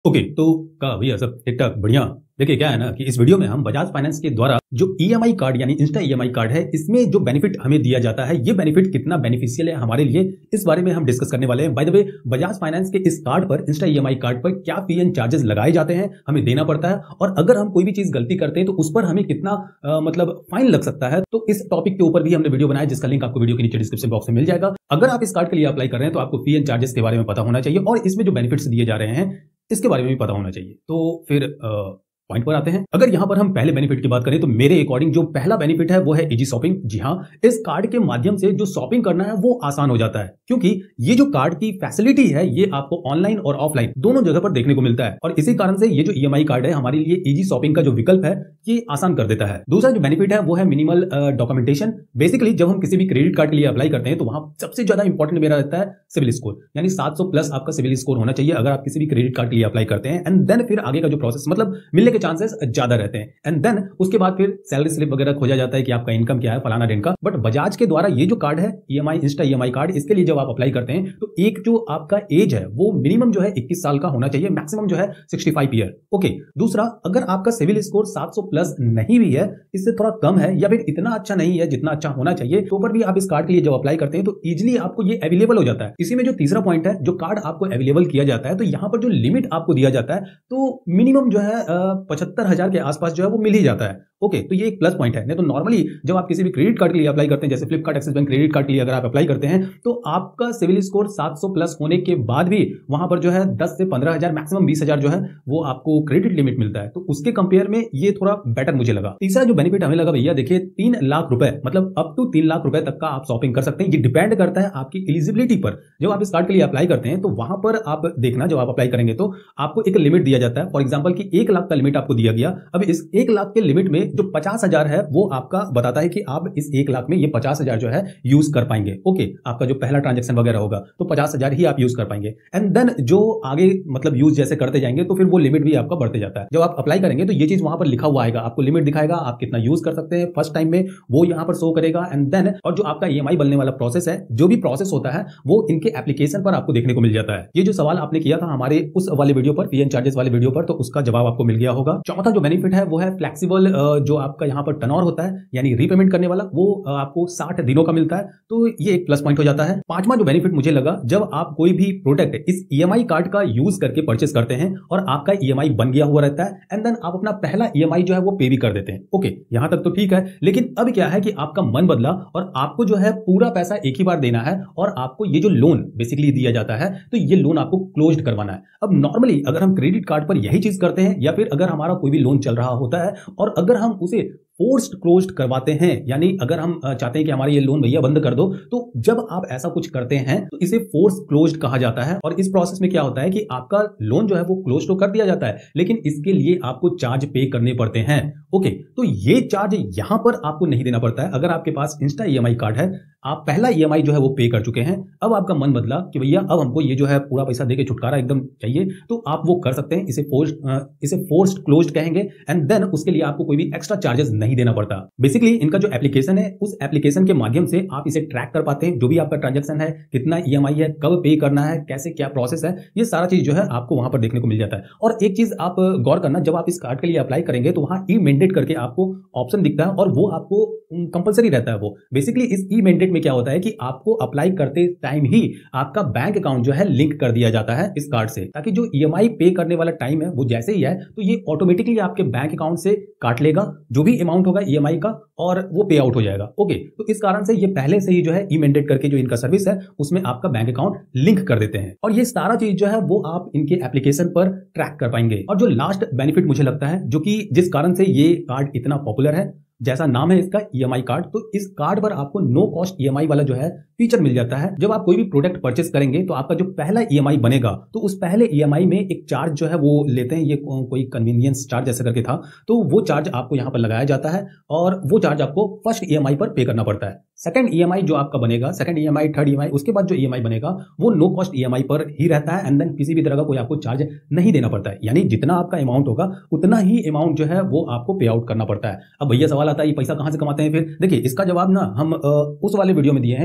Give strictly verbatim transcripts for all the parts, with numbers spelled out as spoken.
Okay तो का भैया सब ठीक ठाक बढ़िया। देखिए क्या है ना कि इस वीडियो में हम बजाज फाइनेंस के द्वारा जो ईएमआई कार्ड यानी इंस्टा ईएमआई कार्ड है इसमें जो बेनिफिट हमें दिया जाता है ये बेनिफिट कितना बेनिफिशियल है हमारे लिए, इस बारे में हम डिस्कस करने वाले हैं। By the way Bajaj finance के इस कार्ड पर इंस्टा ईएमआई कार्ड पर क्या फी एंड चार्जेस लगाए जाते हैं, हमें देना पड़ता है, और अगर हम कोई भी चीज गलती करते हैं तो उस पर हमें कितना आ, मतलब फाइन लग सकता है। तो इस टॉपिक के ऊपर भी हमने वीडियो बनाया जिसका लिंक आपको वीडियो के नीचे डिस्क्रिप्शन बॉक्स में मिल जाएगा। अगर आप इस कार्ड के लिए अप्लाई कर रहे हैं तो आपको फी एंड चार्जेस के बारे में पता होना चाहिए और इसमें जो बेनिफिट्स दिए जा रहे हैं इसके बारे में भी पता होना चाहिए। तो फिर आ, पॉइंट पर आते हैं। अगर यहां पर हम पहले बेनिफिट की बात करें तो मेरे अकॉर्डिंग जो पहला बेनिफिट है वो है इजी शॉपिंग। जी हां, इस कार्ड के माध्यम से जो शॉपिंग करना है वो आसान हो जाता है, क्योंकि ये जो कार्ड की फैसिलिटी है ये आपको ऑनलाइन और ऑफलाइन दोनों जगह पर देखने को मिलता है, और इसी कारण से ये जो ईएमआई कार्ड है हमारे लिए इजी शॉपिंग का जो विकल्प है ये आसान कर देता है। दूसरा जो बेनिफिट है वो है मिनिमल डॉक्यूमेंटेशन। बेसिकली जब हम किसी भी क्रेडिट कार्ड के लिए अप्लाई करते हैं तो वहां सबसे ज्यादा इंपॉर्टेंट मेरा रहता है सिविल स्कोर, यानी सात सौ प्लस आपका सिविल स्कोर होना चाहिए अगर आप किसी भी क्रेडिट कार्ड के लिए अप्लाई करते हैं। एंड देन फिर आगे का जो प्रोसेस मतलब मिलने के चांसेस ज्यादा रहते हैं। एंड देन उसके बाद फिर सैलरी स्लिप वगैरह खोजा जाता है कि आपका इनकम क्या है फलाना दिन का। बट बजाज के द्वारा ये जो कार्ड है ईएमआई इंस्टा ईएमआई कार्ड, इसके लिए जब आप अप्लाई करते हैं तो एक जो आपका एज है वो मिनिमम जो है इक्कीस साल का होना चाहिए, मैक्सिमम जो है पैंसठ ईयर। ओके, दूसरा अगर आपका सिविल स्कोर सात सौ प्लस नहीं भी है, इससे थोड़ा कम है या फिर इतना अच्छा नहीं है जितना अच्छा होना चाहिए, तो पर भी आप इस कार्ड के लिए जब अप्लाई करते हैं तो इजिली आपको ये अवेलेबल हो जाता है। इसी में जो तीसरा पॉइंट है, जो कार्ड आपको अवेलेबल किया जाता है तो यहां पर जो लिमिट आपको दिया जाता है तो मिनिमम जो है पचहत्तर हजार के आसपास जो है वो मिल ही जाता है। ओके okay, तो ये एक प्लस पॉइंट है। नहीं तो नॉर्मली जब आप किसी भी क्रेडिट कार्ड के लिए अप्लाई करते हैं, जैसे Flipkart Axis bank credit card के लिए अगर आप अप्लाई करते हैं तो आपका सिविल स्कोर सात सौ प्लस होने के बाद भी वहां पर जो है दस से पंद्रह हजार मैक्सिमम बीस हजार जो है वो आपको क्रेडिट लिमिट मिलता है। तो उसके कंपेयर में ये थोड़ा बेटर मुझे लगा। तीसरा जो बेनिफिट हमें लगा भैया, देखिए तीन लाख रुपए मतलब अप टू तीन लाख रुपए तक का आप शॉपिंग कर सकते हैं। ये डिपेंड करता है आपकी एलिजिबिलिटी पर। जब आप इस कार्ड के लिए अप्लाई करते हैं तो वहां पर आप देखना, जब आप अप्लाई करेंगे तो आपको एक लिमिट दिया जाता है। फॉर एग्जाम्पल की एक लाख का लिमिट आपको दिया गया। अब इस एक लाख के लिमिट में जो पचास हजार है वो आपका बताता है कि आप इस एक लाख में ये पचास हजार जो है यूज कर पाएंगे। ओके, आपका जो पहला ट्रांजेक्शन वगैरह होगा तो पचास हजार ही आप यूज कर पाएंगे। एंड देन जो आगे मतलब यूज जैसे करते जाएंगे तो फिर वो लिमिट भी आपका बढ़ते जाता है। जब आप अप्लाई करेंगे तो ये चीज वहां पर लिखा हुआ आएगा, आपको लिमिट दिखाएगा, आप कितना यूज कर सकते हैं फर्स्ट टाइम में वो यहां पर शो करेगा। एंड देन और जो आपका ईएमआई बनने वाला प्रोसेस है, जो भी प्रोसेस होता है वो इनके एप्लीकेशन पर आपको देखने को मिल जाता है। ये जो सवाल आपने किया था हमारे उस वाले वीडियो पर, फी एंड चार्जेस वाले वीडियो पर, तो उसका जवाब आपको मिल गया होगा। चौथा जो बेनिफिट है वो है फ्लेक्सिबल, जो आपका यहाँ पर टर्नओवर होता है यानी रीपेमेंट करने वाला, वो आपको साठ दिनों का मिलता है, तो ये एक प्लस पॉइंट हो जाता है। पांचवा जो बेनिफिट मुझे लगा, जब आप कोई भी प्रोडक्ट इस ईएमआई कार्ड का यूज करके परचेस करते हैं और आपका ईएमआई बन गया हुआ रहता है एंड देन आप अपना पहला ईएमआई जो है वो पे भी कर देते हैं। ओके, यहां तक तो ठीक है, लेकिन अब क्या है कि आपका मन बदला और आपको जो है पूरा पैसा एक ही बार देना है और आपको ये जो लोन बेसिकली दिया जाता है तो ये लोन आपको क्लोज्ड करवाना है। अब नॉर्मली अगर हम क्रेडिट कार्ड पर यही चीज करते हैं या फिर अगर हमारा कोई भी लोन चल रहा होता है और अगर हम उसे फोर्स्ड क्लोज्ड करवाते हैं, यानी अगर हम चाहते हैं कि हमारा ये लोन भैया बंद कर दो, तो जब आप ऐसा कुछ करते हैं तो इसे फोर्स क्लोज्ड कहा जाता है। और इस प्रोसेस में क्या होता है कि आपका लोन जो है वो क्लोज तो कर दिया जाता है, लेकिन इसके लिए आपको चार्ज पे करने पड़ते हैं। ओके, तो ये चार्ज यहां पर आपको नहीं देना पड़ता है। अगर आपके पास इंस्टा ईएमआई कार्ड है, आप पहला ईएमआई जो है वो पे कर चुके हैं, अब आपका मन बदला कि भैया अब हमको ये जो है पूरा पैसा देके छुटकारा एकदम चाहिए, तो आप वो कर सकते हैं। इसे फोर्स्ड इसे फोर्स्ड क्लोज्ड कहेंगे। एंड देन उसके लिए आपको कोई भी एक्स्ट्रा चार्जेस नहीं देना पड़ता। बेसिकली इनका जो एप्लीकेशन है उस एप्लीकेशन के माध्यम से आप इसे ट्रैक कर पाते हैं, जो भी आपका ट्रांजैक्शन है, कितना ईएमआई है, कब पे करना है, कैसे क्या प्रोसेस है, ये सारा चीज जो है आपको वहां पर देखने को मिल जाता है। और एक चीज आप गौर करना, जब आप इस कार्ड के लिए अप्लाई करेंगे तो वहां ई मैंडेट करके आपको ऑप्शन दिखता है और वो आपको कंपलसरी रहता है। वो बेसिकली इस ई मैंडेट में क्या होता है कि आपको अप्लाई करते टाइम ही आपका बैंक अकाउंट जो है लिंक कर दिया जाता है इस कार्ड से, ताकि जो ईएमआई पे करने वाला टाइम है वो जैसे ही है तो ये ऑटोमेटिकली आपके बैंक अकाउंट से काट लेगा जो भी अमाउंट होगा ईएमआई का और वो पे आउट हो जाएगा। ओके, तो इस कारण से ये पहले से ही जो है ई मैंडेट करके जो इनका सर्विस है उसमें आपका बैंक अकाउंट लिंक कर देते हैं और ये सारा चीज जो है वो आप इनके एप्लीकेशन पर ट्रैक कर पाएंगे। और जो लास्ट बेनिफिट मुझे लगता है, जो कि जिस कारण से ये कार्ड इतना पॉपुलर है, जैसा नाम है इसका ईएमआई कार्ड, तो इस कार्ड पर आपको नो कॉस्ट ईएमआई वाला जो है फीचर मिल जाता है। जब आप कोई भी प्रोडक्ट परचेस करेंगे तो आपका जो पहला ईएमआई बनेगा तो उस पहले ईएमआई में एक चार्ज जो है वो लेते हैं, ये कोई कन्वीनियंस चार्ज जैसे करके था, तो वो चार्ज आपको यहाँ पर लगाया जाता है और वो चार्ज आपको फर्स्ट ईएमआई पर पे करना पड़ता है। सेकंड ईएमआई जो आपका बनेगा, सेकंड ईएमआई, थर्ड ईएमआई, उसके बाद जो ईएमआई बनेगा वो नो कॉस्ट ईएमआई पर ही रहता है एंड देन किसी भी तरह का कोई आपको चार्ज नहीं देना पड़ता है। यानी जितना आपका अमाउंट होगा उतना ही अमाउंट जो है वो आपको पे आउट करना पड़ता है। अब भैया सवाल आता है ये पैसा कहां से कमाते हैं फिर? देखिए इसका जवाब ना हम उस वाले वीडियो में दिए हैं जो फी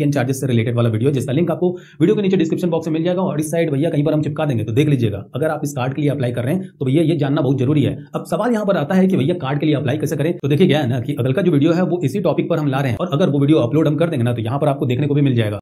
एंड चार्जेस से रिलेटेड वाला वीडियो, जिसका लिंक आपको वीडियो के नीचे डिस्क्रिप्शन बॉक्स में मिल जाएगा और इस साइड भैया कहीं पर हम चिपका देंगे, तो देख लीजिएगा। अगर आप इस कार्ड के लिए अप्लाई कर रहे हैं तो भैया ये जानना बहुत जरूरी है। अब सवाल यहाँ पर आता है कि भैया कार्ड के लिए अप्लाई कैसे करें। तो देखिए क्या है ना कि अगल का जो वीडियो है वो इसी टॉपिक पर हम ला रहे हैं, और अगर वो वीडियो अपलोड हम कर देंगे ना तो यहाँ पर आपको देखने को भी मिल जाएगा।